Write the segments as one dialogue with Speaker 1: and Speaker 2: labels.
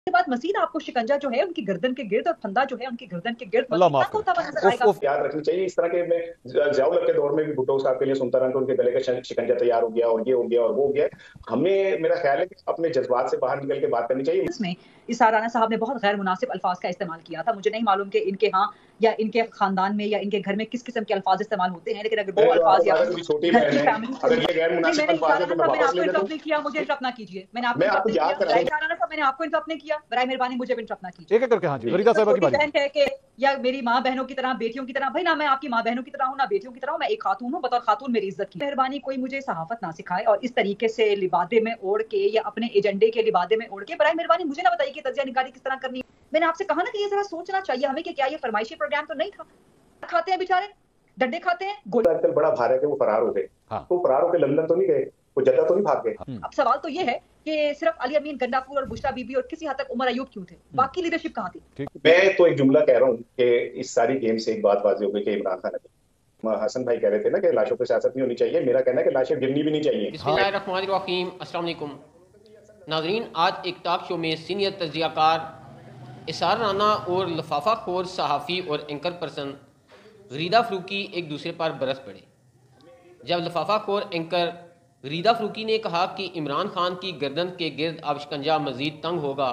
Speaker 1: के बाद मजीद आपको शिकंजा जो है उनकी गर्दन के गिर्द और फंदा जो है उनकी गर्दन के गिर्द
Speaker 2: अल्लाह माफ
Speaker 1: होता हुआ नजर आएगा।
Speaker 3: याद रखनी चाहिए इस तरह के। मैं जियाउल हक के दौर में भी भुट्टो साहब के लिए सुनता रहा कि उनके गले का शिकंजा तैयार हो गया और ये हो गया और वो हो गया। हमें, मेरा ख्याल है कि अपने जज्बात से बाहर निकल के बात करनी चाहिए।
Speaker 1: इसमें इसार राना साहब ने बहुत गैर मुनासिब अल्फाज का इस्तेमाल किया था। मुझे नहीं मालूम कि इनके यहाँ या इनके खानदान में या इनके घर में किस किस्म के अल्फाज इस्तेमाल होते हैं, लेकिन अगर वो अल्फाज या
Speaker 3: छोटी बहन है, अगर ये गैर मुनासिब अल्फाज है तो मैं वापस ले लेता हूं।
Speaker 1: किया, मुझे इंटरप्ट ना कीजिए। मैंने आपको इंटरप्ट नहीं किया, बराए मेहरबानी मुझे इंटरप्ट ना कीजिए।
Speaker 2: एक करके हाँ जी, फरीदा साहिबा की बारी।
Speaker 1: बहन कह के या मेरी माँ बहनों की तरह, बेटियों की तरह, भाई ना मैं आपकी माँ बहनों की तरह हूँ ना बेटियों की तरह हूँ, मैं एक खातून हूँ, बतौर खातून मेरी इज्जत की। मेहरबानी कोई मुझे सहाफत ना सिखाए और इस तरीके से लिबादे में ओढ़ के या अपने एजेंडे के लिबादे में ओढ़ के बराए मेहरबानी मुझे ना बताइए कि तजिया निगारी किस तरह करनी है। मैंने आपसे कहा ना कि ये जरा सोचना चाहिए हमें कि क्या ये फरमाइशी प्रोग्राम तो नहीं था। खाते हैं बेचारे, डंडे खाते हैं।
Speaker 3: आजकल बड़ा भार है कि वो फरार हो गए। तो फरार होकर लंदन तो नहीं गए, वो जद्दा तो नहीं भाग गए।
Speaker 1: अब सवाल तो ये है कि सिर्फ अली अमीन गंडापुर और बुशरा बीबी और किसी हद तक उमर अयूब क्यों थे, बाकी लीडरशिप कहाँ थी?
Speaker 3: मैं तो एक जुमला कह रहा हूँ कि इस सारी गेम से एक बात वाज़ेह हो गई कि इमरान खान, हसन भाई कह रहे थे ना कि लाशों पे सियासत नहीं होनी चाहिए। मेरा कहना है कि लाशें गिरनी भी नहीं चाहिए।
Speaker 4: बिस्मिल्लाहिर्रहमानिर्रहीम, अस्सलाम वालेकुम नाजरीन। आज एक टॉक शो में सीनियर तजियाकार इसार राना और लफाफा खोर सहाफ़ी और एंकर पर्सन गरीदा फ़रूकी एक दूसरे पर बरस पड़े। जब लफाफा खोर एंकर गरीदा फ़रूकी ने कहा कि इमरान खान की गर्दन के गिर्द अब शिकंजा मज़ीद तंग होगा,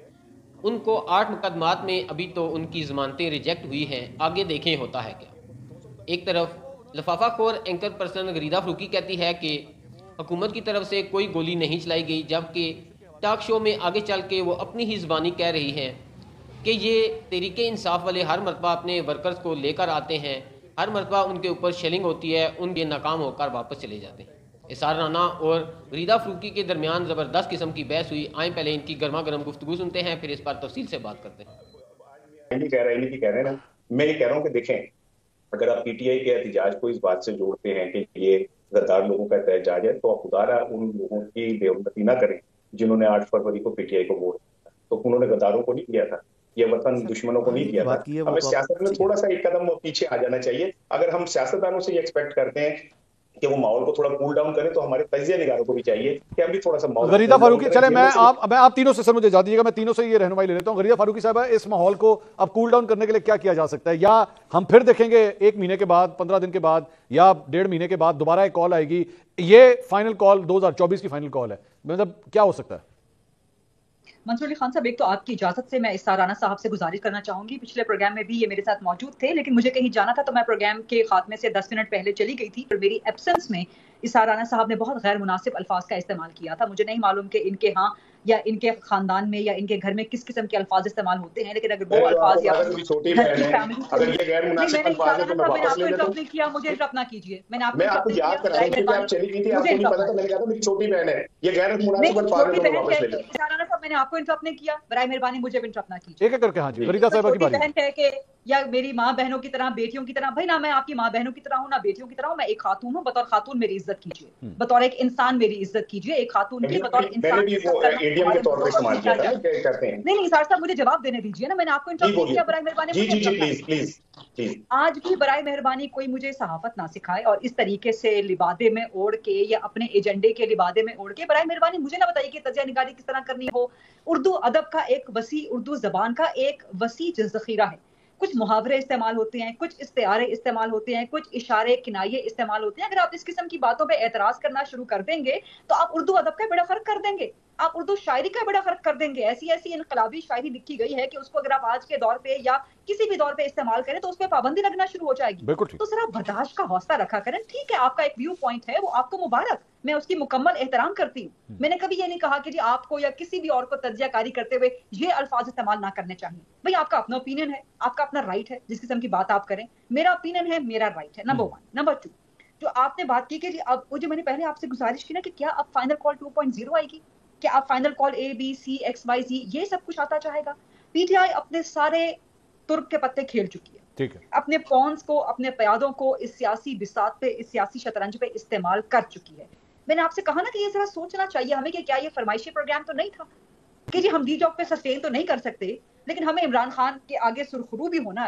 Speaker 4: उनको 8 मुकदमात में अभी तो उनकी ज़मानतें रिजेक्ट हुई हैं, आगे देखें होता है क्या। एक तरफ लफाफा खोर एंकर पर्सन गरीदा फ़रूकी कहती है कि हुकूमत की तरफ से कोई गोली नहीं चलाई गई, जबकि टॉक शो में आगे चल के वो अपनी ही ज़बानी कह रही हैं कि ये तहरीक इंसाफ वाले हर मरतबा अपने वर्कर्स को लेकर आते हैं, हर मरतबा उनके ऊपर शेलिंग होती है, उनके नाकाम होकर वापस चले जाते हैं। इसार राना और गरीदा फ़रूकी के दरमियान ज़बरदस्त किस्म की बहस हुई। आए पहले इनकी गर्मा गर्म गुफ्तगू सुनते हैं, फिर इस पर तफसील से बात करते हैं।
Speaker 3: कह रहे हैं ना, मैं ये कह रहा हूँ कि देखें, अगर आप पीटीआई के एहतजाज को इस बात से जोड़ते हैं कि ये गद्दार लोगों का एहतजाज है, तो आप खुदारा उन लोगों की बेउन्नति ना करें जिन्होंने 8 फरवरी को पीटीआई को वोट दिया। तो उन्होंने गद्दारों को नहीं किया था, ये वतन दुश्मनों को नहीं किया था। हमें सियासत में थोड़ा सा एक कदम पीछे आ जाना चाहिए। अगर हम सियासतदानों से ये एक्सपेक्ट करते हैं कि वो माहौल को थोड़ा कूल डाउन करें, तो हमारे तजिया निगारों को भी चाहिए कि अभी थोड़ा सा माहौल।
Speaker 2: गरीदा फ़ारूकी, चले मैं आप तीनों से, सर मुझे इजाज़त दीजिएगा, मैं तीनों से ये रहनुमाई ले लेता हूं। गरीदा फ़ारूकी साहब, इस माहौल को अब कूल डाउन करने के लिए क्या किया जा सकता है, या हम फिर देखेंगे 1 महीने के बाद, 15 दिन के बाद या 1.5 महीने के बाद दोबारा एक कॉल आएगी, ये फाइनल कॉल 2024 की फाइनल कॉल है, मतलब क्या हो सकता है?
Speaker 1: मंसूर अली खान साहब, एक तो आपकी इजाजत से मैं इसार राना साहब से गुजारिश करना चाहूंगी, पिछले प्रोग्राम में भी ये मेरे साथ मौजूद थे, लेकिन मुझे कहीं जाना था तो मैं प्रोग्राम के खात्मे से 10 मिनट पहले चली गई थी और मेरी एब्सेंस में इसार राना साहब ने बहुत गैर मुनासिब अल्फाज का इस्तेमाल किया था। मुझे नहीं मालूम कि इनके यहाँ या इनके खानदान में या इनके घर में किस किस्म के अल्फाज इस्तेमाल होते हैं, लेकिन अगर वो अल्फाज या
Speaker 3: छोटी बहन है, अगर ये गैर मुनासिब अल्फाज है तो मैं वापस ले लेता हूं।
Speaker 1: नहीं किया, मुझे इंटरप्ट ना कीजिए।
Speaker 3: मैं आपको याद करा रहा हूं कि आप चली गई थी, आपको नहीं पता था, मैंने कहा था मेरी छोटी बहन है, ये गैर मुनासिब अल्फाज है तो मैं वापस ले लेता हूं।
Speaker 1: इसार राना साहब, मैंने आपको इंटरप्ट नहीं किया, बराए मेहरबानी मुझे इंटरप्ट ना कीजिए।
Speaker 2: एक करके हाँ जी, फरीदा साहिबा की बारी।
Speaker 1: बहन कह के या मेरी माँ बहनों की तरह, बेटियों की तरह, भाई ना मैं आपकी माँ बहनों की तरह हूँ ना बेटियों की तरह हूँ, मैं एक खातून हूँ, बतौर खातून मेरी इज्जत कीजिए, बतौर एक इंसान मेरी इज्जत कीजिए। एक खातून की बतौर इंसान
Speaker 3: इंडियन के तौर पे इस्तेमाल किया था, करते हैं।
Speaker 1: नहीं इसार साहब, मुझे जवाब देने दीजिए ना, मैंने आपको इंटरप्ट किया, बराए मेहरबानी
Speaker 3: प्लीज।
Speaker 1: आज भी बराए मेहरबानी कोई मुझे सहाफत ना सिखाए और इस तरीके से लिबादे में ओढ़ के या अपने एजेंडे के लिबादे में ओढ़ के बराए मेहरबानी मुझे ना बताइए कि तजिया निगारी किस तरह करनी हो। उर्दू अदब का एक वसी, उर्दू जबान का एक वसी जखीरा है। कुछ मुहावरे इस्तेमाल होते हैं, कुछ इस्तेआरे इस्तेमाल होते हैं, कुछ इशारे किनाये इस्तेमाल होते हैं। अगर आप इस किस्म की बातों पे एतराज करना शुरू कर देंगे तो आप उर्दू अदब का बड़ा फर्क कर देंगे, आप उर्दू शायरी का बड़ा फर्क कर देंगे। ऐसी ऐसी इनकलाबी शायरी लिखी गई है कि उसको अगर आप आज के दौर पे या किसी भी दौर पे इस्तेमाल करें तो उस पर पाबंदी लगना शुरू हो जाएगी। तो सर आप बर्दाश्त का हौसला रखा करें। ठीक है, आपका एक व्यू पॉइंट है, वो आपको मुबारक, मैं उसकी मुकम्मल एहतराम करती हूँ। मैंने कभी ये नहीं कहा कि जी आपको या किसी भी और को तज्जियाकारी करते हुए ये अल्फाज इस्तेमाल ना करने चाहिए। भाई आपका अपना ओपिनियन है, आपका अपना राइट है, जिस किस्म की बात आप करें, मेरा ओपिनियन है, मेरा राइट है, नंबर 1। नंबर 2, जो आपने बात की कि जी अब वो जो मैंने पहले आपसे गुजारिश की ना कि क्या अब फाइनल कॉल 2.0 आएगी, क्या आप फाइनल कॉल ABCXYZ ये सब कुछ आता चाहेगा। पीटीआई अपने सारे तुर्क के पत्ते खेल चुकी है,
Speaker 2: ठीक है,
Speaker 1: अपने पॉन्स को, अपने प्यादों को इस सियासी बिसात पे, इस सियासी शतरंज पे इस्तेमाल कर चुकी है। मैंने आपसे कहा ना कि ये जरा सोचना चाहिए हमें कि क्या ये फरमाइशी प्रोग्राम तो नहीं था कि जी हम डी जॉब पे सस्टेन तो नहीं कर सकते, लेकिन हमें इमरान खान के आगे सुरखरू भी होना है।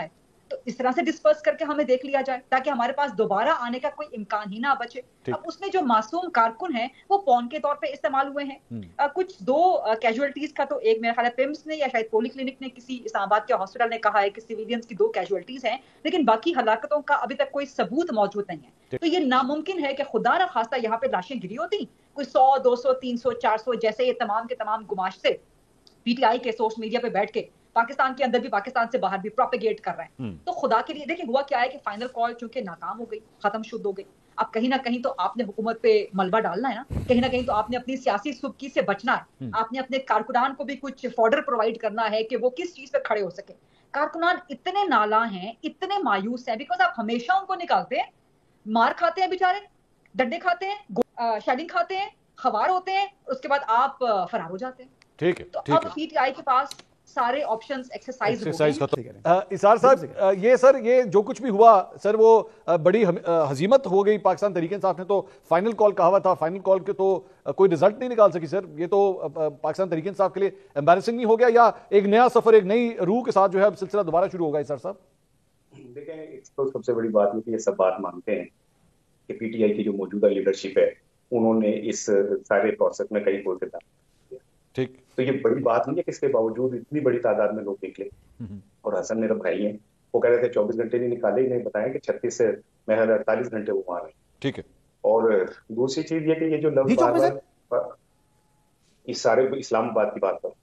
Speaker 1: तो इस तरह से डिस्पर्स करके हमें देख लिया जाए ताकि हमारे पास दोबारा आने का कोई इम्कान ही ना बचे। अब उसमें जो मासूम कारकुन हैं वो पॉन के तौर पे इस्तेमाल हुए हैं। कुछ दो कैजुअलिटीज का तो एक मेरा ख्याल है पिम्स ने या शायद पोली क्लिनिक ने किसी इस्लामाबाद के हॉस्पिटल ने कहा है कि सिविलियंस की 2 कैजुअलिटीज हैं, लेकिन बाकी हलाकतों का अभी तक कोई सबूत मौजूद नहीं है। तो ये नामुमकिन है कि खुदा न खास्ता यहाँ पे लाशें गिरी होती, कोई 100, 200, 300, 400 जैसे ये तमाम के तमाम गुमाश्ते पीटीआई के सोशल मीडिया पे बैठ के पाकिस्तान के अंदर भी पाकिस्तान से बाहर भी प्रोपेगेट कर रहे हैं। तो खुदा के लिए देखिए हुआ क्या है कि फाइनल कॉल चूंकि नाकाम हो गई, खत्म शुद्ध हो गई। अब कहीं ना कहीं तो आपने हुकूमत पे मलबा डालना है ना, कहीं ना कहीं तो आपने अपनी सियासी सुबकी से बचना है। आपने अपने कारकुनान को भी कुछ फॉर्डर प्रोवाइड करना है कि वो किस चीज पे खड़े हो सके। कारकुनान इतने नाला हैं, इतने मायूस हैं, बिकॉज आप हमेशा उनको निकालते हैं, मार खाते हैं बेचारे, डंडे खाते हैं, शेडिंग खाते हैं, खवार होते हैं, उसके बाद आप फरार हो जाते हैं।
Speaker 2: ठीक है,
Speaker 1: तो अब पीटीआई के पास सारे ऑप्शंस एक्सरसाइज
Speaker 2: इसार साहब, ये सर ये जो कुछ भी हुआ सर वो बड़ी हजीमत हो गई पाकिस्तान तहरीक इंसाफ ने। तो फाइनल कॉल कहा हुआ था, फाइनल कॉल के तो कोई रिजल्ट नहीं निकाल सकी सर। ये तो पाकिस्तान तहरीक इंसाफ के लिए एम्बैरेसिंग नहीं हो गया, या एक नया सफर एक नई रूह के साथ जो है अब सिलसिला दोबारा शुरू होगा इसार साहब?
Speaker 3: देखें, तो सबसे बड़ी बात है कि ये सब बात मानते हैं कि पीटीआई की जो मौजूदा लीडरशिप है उन्होंने इस सारे प्रोसेस में कई कोई किरदार।
Speaker 2: ठीक,
Speaker 3: तो ये बड़ी बात नहीं है कि इसके बावजूद इतनी बड़ी तादाद में लोग निकले। और हसन मेरा भाई है, वो कह रहे थे 24 घंटे नहीं निकाले, नहीं बताया कि 36 से महज 48 घंटे वो वहां रहे। ठीक है। और दूसरी चीज ये कि ये जो लफ्ज बार इस सारे इस्लामाबाद की बात पर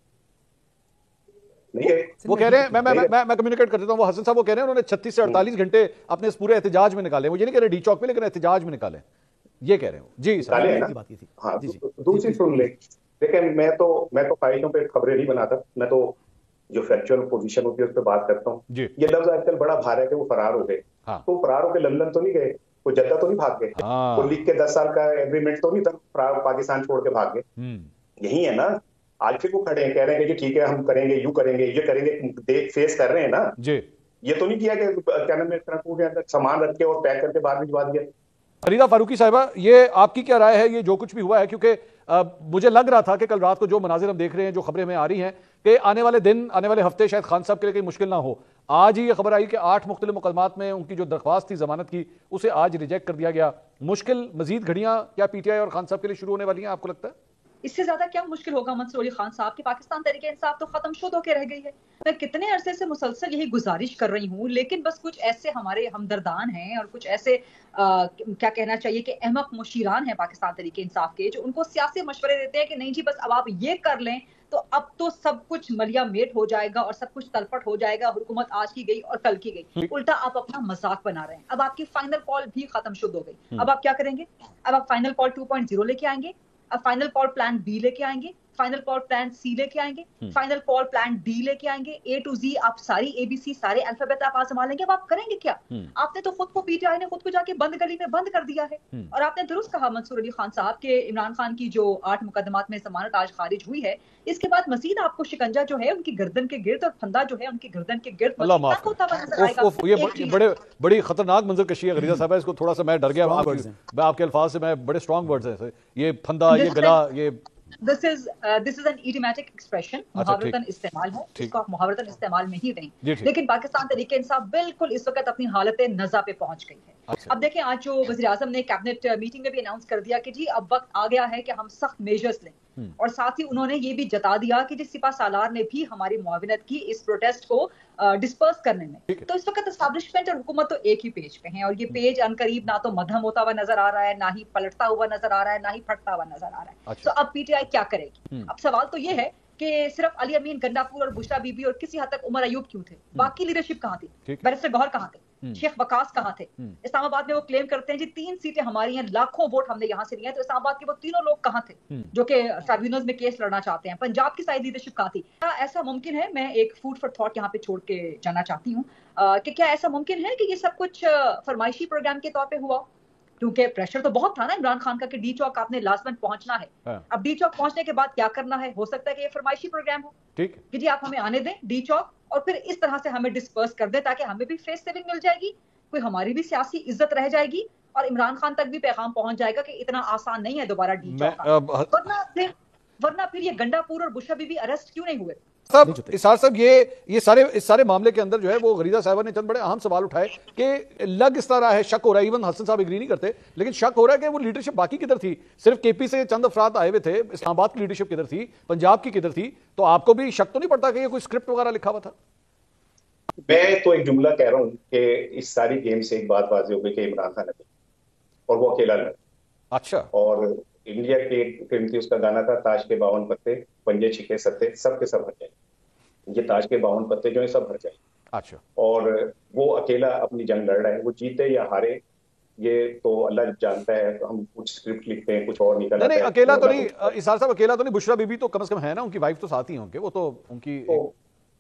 Speaker 3: नहीं है,
Speaker 2: वो कह रहे हैं, मैं कम्युनिकेट कर देता हूँ, वो हसन साहब वो कह रहे हैं उन्होंने 36 से 48 घंटे अपने इस पूरे एहतजाज में निकाले। वो ये नहीं कह रहे डी चौक में, लेकिन एहतजाज में निकाले, ये कह रहे हो जी।
Speaker 3: हाँ, दूसरी सुन ले, देखिए मैं तो ख्वाहिशों पे खबरें नहीं बनाता, मैं तो जो फैक्चुअल पोजीशन होती है उस पर बात करता हूँ। ये लफ्ज आजकल बड़ा भार है कि वो फरार हो गए। तो फरार होकर लंदन तो नहीं गए, वो जद्दा तो नहीं भाग गए, वो लिख के 10 साल का एग्रीमेंट तो नहीं था पाकिस्तान छोड़ के भाग गए। यही है ना, आज फिर वो खड़े हैं कह रहे हैं कि ठीक है हम करेंगे, यू करेंगे, ये करेंगे, देख फेस कर रहे हैं ना जी। ये तो नहीं किया कि क्या नाम है सामान रख के और पैक करके बाहर भिजवा दिया।
Speaker 2: फरीदा फारूकी साहिबा, ये आपकी क्या राय है ये जो कुछ भी हुआ है? क्योंकि मुझे लग रहा था कि कल रात को जो मनाजिर हम देख रहे हैं, जो खबरें में आ रही हैं कि आने वाले दिन, आने वाले हफ्ते शायद खान साहब के लिए कहीं मुश्किल ना हो। आज ही ये खबर आई कि 8 मुख्तलिफ मुकदमात में उनकी जो दरख्वास्त थी जमानत की, उसे आज रिजेक्ट कर दिया गया। मुश्किल मजीद घड़ियां क्या पीटीआई और खान साहब के लिए शुरू होने वाली हैं, आपको लगता है?
Speaker 1: इससे ज्यादा क्या मुश्किल होगा मंसूर अली खान साहब की? पाकिस्तान तहरीक इंसाफ तो खत्म शुद्ध होकर रह गई है। मैं कितने अरसे से मुसलसल यही गुजारिश कर रही हूँ, लेकिन बस कुछ ऐसे हमारे हमदर्दान हैं और कुछ ऐसे क्या कहना चाहिए कि अहमक मुशीरान हैं पाकिस्तान तहरीक इंसाफ के, जो उनको सियासी मशवरे देते हैं कि नहीं जी बस अब आप ये कर लें तो अब तो सब कुछ मलिया मेट हो जाएगा और सब कुछ तलपट हो जाएगा, हुकूमत आज की गई और कल की गई। उल्टा आप अपना मजाक बना रहे हैं। अब आपकी फाइनल कॉल भी खत्म शुद्ध हो गई। अब आप क्या करेंगे? अब आप फाइनल कॉल 2.0 लेके आएंगे, अब फाइनल कॉल प्लान बी लेके आएंगे, फाइनल कॉल प्लान सी लेके आएंगे, फाइनल कॉल प्लान डी लेके आएंगे, ए टू जी आप सारी एबीसी सारे अल्फाबेट आप आजमा लेंगे। अब आप करेंगे क्या? आपने तो खुद को, पीटीआई ने खुद को जाके बंद गली में बंद कर दिया है। और आपने दुरुस्त कहा मंसूर अली खान साहब के इमरान खान की जो 8 मुकदमात में जमानत आज खारिज हुई है, इसके बाद मजीद आपको शिकंजा जो है उनकी गर्दन के गिर्द और फंदा जो है उनकी गर्दन के गिर्द होता हुआ नजर आएगा।
Speaker 2: ये बड़ी खतरनाक मंजर कशी है गरीदा साहब, इसको थोड़ा सा मैं डर गया आपके अल्फाज से, मैं बड़े स्ट्रॉन्ग वर्ड्स हैं, ये फंदा, ये गला, ये
Speaker 1: This is an idiomatic expression, मुहावरतन इस्तेमाल है, इसको आप मुहावरतन इस्तेमाल में ही दें। लेकिन पाकिस्तान तहरीक इंसाफ बिल्कुल इस वक्त अपनी हालत नज़ा पे पहुंच गई है। अब देखें, आज जो वज़ीर आज़म ने कैबिनेट मीटिंग में भी अनाउंस कर दिया कि जी अब वक्त आ गया है कि हम सख्त मेजर्स लें, और साथ ही उन्होंने ये भी जता दिया कि जिस सिपा सालार ने भी हमारी मुआविनत की इस प्रोटेस्ट को डिस्पर्स करने में। तो इस वक्त एस्टैब्लिशमेंट और हुकूमत तो एक ही पेज पे हैं, और ये पेज अनकरीब ना तो मध्यम होता हुआ नजर आ रहा है, ना ही पलटता हुआ नजर आ रहा है, ना ही फटता हुआ नजर आ रहा है। तो अब पीटीआई क्या करेगी? अब सवाल तो ये है कि सिर्फ अली अमीन गंडापुर और बुशरा बीबी और किसी हद तक उमर अयूब क्यों थे? बाकी लीडरशिप कहाँ थी? बैरिस्टर गौहर कहाँ थे? शेख वकास कहाँ थे? इस्लामाबाद में वो क्लेम करते हैं जी 3 सीटें हमारी हैं, लाखों वोट हमने यहाँ से लिए हैं, तो इस्लामाबाद के वो तीनों लोग कहाँ थे जो कि ट्राइब्यूनल्स में केस लड़ना चाहते हैं? पंजाब की सारी लीडरशिप कहाँ थी? क्या ऐसा मुमकिन है, मैं एक फूड फॉर थॉट यहाँ पे छोड़ के जाना चाहती हूँ, कि क्या ऐसा मुमकिन है कि ये सब कुछ फरमाइशी प्रोग्राम के तौर पर हुआ? क्योंकि प्रेशर तो बहुत था ना इमरान खान का कि डी चौक आपने लास्ट मंथ पहुंचना है। अब डी चौक पहुंचने के बाद क्या करना है? हो सकता है कि ये फरमाइशी प्रोग्राम हो, ठीक कि जी आप हमें आने दें डी चौक और फिर इस तरह से हमें डिस्पर्स कर दें ताकि हमें भी फेस सेविंग मिल जाएगी, कोई हमारी भी सियासी इज्जत रह जाएगी और इमरान खान तक भी पैगाम पहुंच जाएगा कि इतना आसान नहीं है दोबारा डी चौक। वरना फिर ये गंडापुर और बुशरा बीबी अरेस्ट क्यों नहीं हुए?
Speaker 2: साहब, इसार साहब, इस सारे मामले के अंदर जो है वो गरीदा साहिबा ने चंद बड़े अहम सवाल उठाए कि लग इस तरह है, शक हो रहा है, इवन हसन साहब एग्री नहीं करते, लेकिन शक हो रहा है कि वो लीडरशिप बाकी किधर थी? सिर्फ केपी से चंद अफराद आए हुए थे, इस्लामाबाद की लीडरशिप किधर थी, पंजाब की किधर थी? तो आपको भी शक तो नहीं पड़ता कि ये कोई स्क्रिप्ट वगैरह लिखा हुआ था?
Speaker 3: मैं तो एक जुमला कह रहा हूं कि इस सारी गेम से एक बात वाज़ेह हो गई कि इमरान खान है और वो अकेला लड़ा।
Speaker 2: अच्छा।
Speaker 3: और इंडिया की एक फिल्म थी, उसका गाना था ताश के 52 पत्ते, पंजे छिके सत्ते, सब के सब हर जाए। ये ताश के 52 पत्ते जो है सब हर जाए।
Speaker 2: अच्छा।
Speaker 3: और वो अकेला अपनी जंग लड़ रहा है, वो जीते या हारे ये तो अल्लाह जानता है। तो हम कुछ स्क्रिप्ट लिखते हैं, कुछ और निकल आता
Speaker 2: नहीं,
Speaker 3: है।
Speaker 2: अकेला तो नहीं इसार साहब, अकेला तो नहीं, बुशरा बीबी तो कम से कम है ना, उनकी वाइफ तो साथ ही होंगे, वो तो उनकी
Speaker 3: तो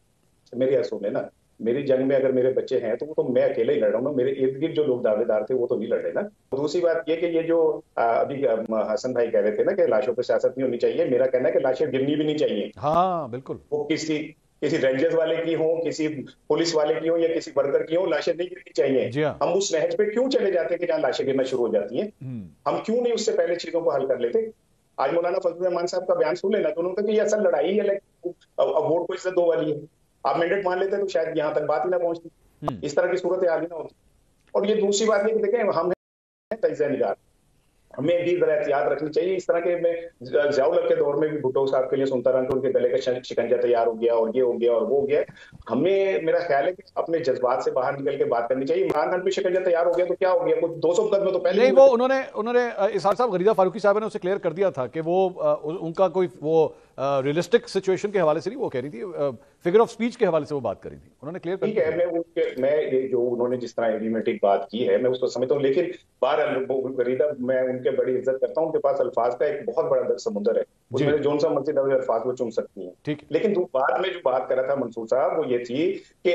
Speaker 3: मेरी यह सुने ना, मेरी जंग में अगर मेरे बच्चे हैं तो वो तो मैं अकेले ही लड़ रहा हूँ ना, मेरे इर्द गिर्द जो लोग दावेदार थे वो तो नहीं लड़ रहे ना। दूसरी बात ये कि ये जो अभी हसन भाई कह रहे थे ना कि लाशों पर सियासत नहीं होनी चाहिए, मेरा कहना है कि लाशें गिरनी भी नहीं चाहिए।
Speaker 2: हाँ बिल्कुल।
Speaker 3: वो किसी किसी रेंजर्स वाले की हो, किसी पुलिस वाले की हो या किसी वर्कर की हो, लाशें नहीं गिरनी चाहिए।
Speaker 2: जी हाँ।
Speaker 3: हम उस नहज पे क्यों चले जाते हैं कि जहाँ लाशें गिरना शुरू हो जाती हैं? हम क्यों नहीं उससे पहले चीजों को हल कर लेते? आज मौलाना फजल रहमान साहब का बयान सुन लेना, तो उन्होंने कहा कि ये असल लड़ाई है, वोट को इज्जत दो वाली है। आप मैंडेट मान लेते तो शायद यहाँ तक बात ही ना पहुंचती, इस तरह की सूरत हाल ही ना होती। और ये दूसरी बात है कि देखें, हम तजिया निगार, हमें भी जरा एहतियात रखनी चाहिए। इस तरह के मैं ज़ियाउल के दौर में भी भुट्टो साहब के लिए सुनता रहा कि उनके गले का शिकंजा तैयार हो गया और ये हो गया और वो हो गया। हमें, मेरा ख्याल है कि अपने जज्बात से बाहर निकल के बात करनी चाहिए। इमरान खान पे शिकंजा तैयार हो गया तो क्या हो गया? कुछ 200 मुकदमे तो पहले
Speaker 2: नहीं, वो उन्होंने इसार साहब, गरीदा फारूकी साहब ने उसे क्लियर कर दिया था कि वो उनका कोई वो रियलिस्टिक सिचुएशन के हवाले से नहीं, वो कह रही थी, फिगर ऑफ स्पीच के हवाले से वो बात करी थी, उन्होंने क्लियर कर
Speaker 3: ठीक है। मैं ये जो उन्होंने जिस तरह एडिमेटिक बात की है मैं उसको समझता हूँ, लेकिन गरीदा, मैं उनके बड़ी इज्जत करता हूँ, उनके पास अल्फाज का एक बहुत बड़ा समुद्र है, उसमें जो सा मर्जी लफ्ज अल्फाज वो चुन सकती हैं।
Speaker 2: ठीक।
Speaker 3: लेकिन बाद में जो बात कर रहा था मंसूर साहब वो ये थी कि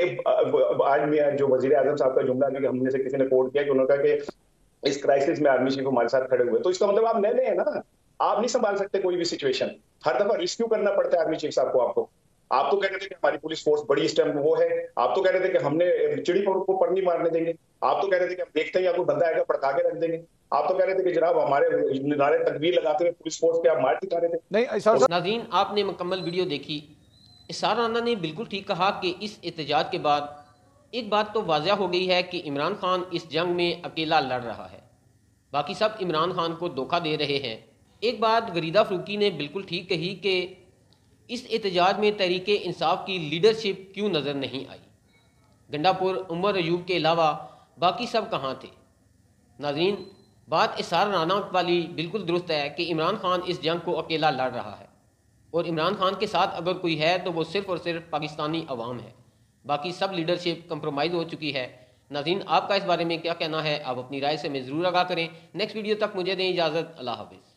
Speaker 3: आज में जो वजीर आजम साहब का जुमला हमने से किसी ने कोट किया कि उन्होंने कहा कि इस क्राइसिस में आर्मी चीफ हमारे साथ खड़े हुए, तो इसका मतलब आप नए हैं ना, आप नहीं संभाल सकते कोई भी सिचुएशन। हर दफा रिस्क्यू करना पड़ता है आर्मी चीफ साहब को। आप तो कह रहे थे कि हमारी पुलिस फोर्स बड़ी स्टेम वो है, आप तो कह रहे थे कि हमने चिड़ी को पर नहीं मारने देंगे, आप तो कह रहे थे कि हम देखते हैं या कोई बंदा आएगा पड़का के रख देंगे, आप तो कह रहे थे कि जनाब हमारे नारे तकबीर लगाते हुए पुलिस फोर्स के आप मार दिखा रहे थे।
Speaker 2: नहीं
Speaker 4: नाज़रीन, आपने मुकम्मल वीडियो देखी। इसार राना ने बिल्कुल ठीक कहा कि इस एहतजाज के बाद एक बात तो वाज़ह हो गई है कि इमरान खान इस जंग में अकेला लड़ रहा है, बाकी सब इमरान खान को धोखा दे रहे हैं। एक बात गरीदा फरूकी ने बिल्कुल ठीक कही कि इस एहतजाज में तहरीक इंसाफ की लीडरशिप क्यों नज़र नहीं आई? गंडापुर उमर अयूब के अलावा बाकी सब कहाँ थे? नाज़रीन, बात इसार राना वाली बिल्कुल दुरुस्त है कि इमरान खान इस जंग को अकेला लड़ रहा है, और इमरान खान के साथ अगर कोई है तो वो सिर्फ़ और सिर्फ पाकिस्तानी अवाम है, बाकी सब लीडरशिप कंप्रोमाइज़ हो चुकी है। नाज़रीन, आपका इस बारे में क्या कहना है? आप अपनी राय से हमें ज़रूर आगाह करें। नेक्स्ट वीडियो तक मुझे दें इजाज़त। अल्लाह हाफ़िज़।